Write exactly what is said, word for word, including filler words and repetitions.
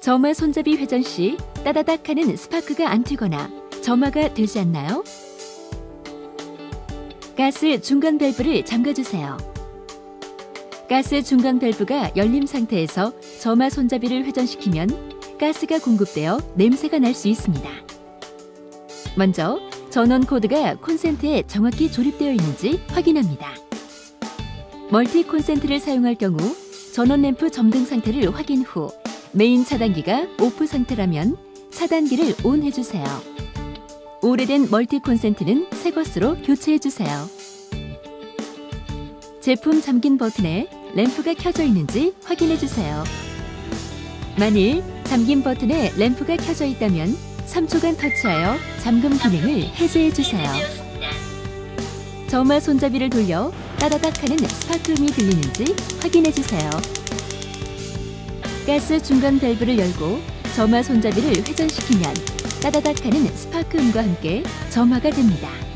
점화 손잡이 회전 시 따다닥 하는 스파크가 안 튀거나 점화가 되지 않나요? 가스 중간 밸브를 잠가주세요. 가스 중간 밸브가 열림 상태에서 점화 손잡이를 회전시키면 가스가 공급되어 냄새가 날 수 있습니다. 먼저 전원 코드가 콘센트에 정확히 조립되어 있는지 확인합니다. 멀티 콘센트를 사용할 경우 전원 램프 점등 상태를 확인 후 메인 차단기가 오프 상태라면 차단기를 온 해주세요. 오래된 멀티 콘센트는 새 것으로 교체해주세요. 제품 잠긴 버튼에 램프가 켜져 있는지 확인해주세요. 만일 잠긴 버튼에 램프가 켜져 있다면 삼 초간 터치하여 잠금 기능을 해제해주세요. 점화 손잡이를 돌려 따다닥 하는 스파크음이 들리는지 확인해주세요. 가스 중간 밸브를 열고 점화 손잡이를 회전시키면 따다닥 하는 스파크음과 함께 점화가 됩니다.